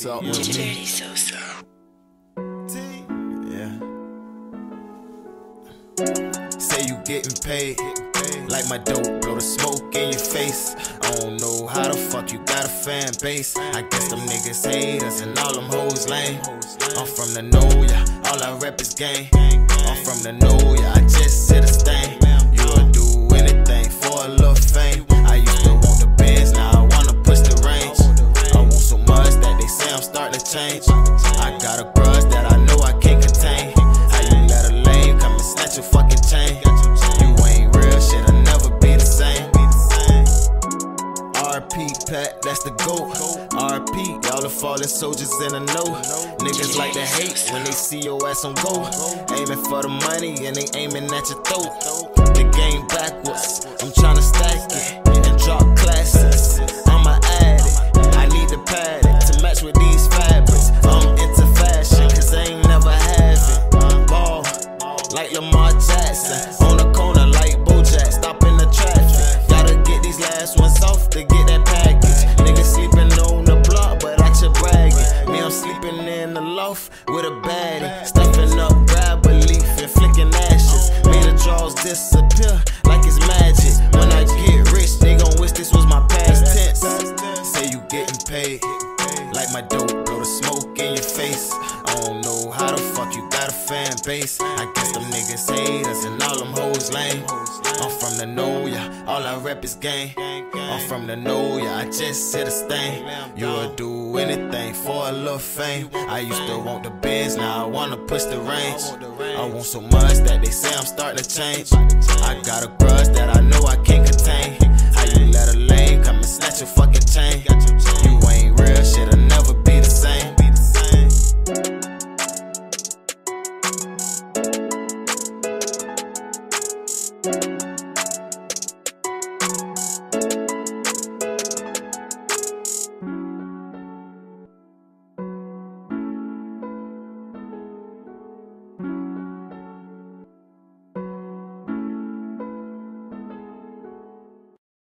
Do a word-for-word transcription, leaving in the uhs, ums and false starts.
Talk with me. Dirty So-So. Yeah. Say you getting paid, like my dope, blow the smoke in your face. I don't know how the fuck you got a fan base. I guess them niggas haters and all them hoes lame. I'm from the know, yeah, all I rep is gang. I'm from the know, yeah, I just sit a stain. You would do anything for a little fame. I used to want the Benz, now I wanna push the range. I want so much that they say I'm starting to change. I got a grudge that I know I can't contain. How you let a lame come and snatch your fucking chain? You ain't real shit, I'll never be the same. R P Pat, that's the GOAT. R P, y'all the fallen soldiers in the know. Niggas like to hate when they see your ass on go. Aiming for the money and they aiming at your throat. The game backwards, I'm tryna stack it and drop classics. I'ma add it, I need to pad it to match with these fabrics. I'm into fashion, cause I ain't never have it. Ball, like Lamar Jackson. On the corner like Bojack, stopping the traffic. Gotta get these last ones off to get that package. Niggas sleeping on the block, but I should bragging. Me, I'm sleeping in the loft with a baddie. Stuffing up, grab a leaf and flicking ashes. Made the draws disappear like it's magic. When I get rich, they gon' wish this was my past tense. Say you getting paid, like my dope, blow the smoke in your face. I don't know how the fuck you got a fan base. I guess them niggas haters and all them hoes lame. I'm from the know, yeah, all I rep is gang. I'm from the know, yeah, I just hit a stain. You would do anything for a little fame. I used to want the Benz, now I wanna push the range. I want so much that they say I'm starting to change. I got a grudge that I know I can't contain.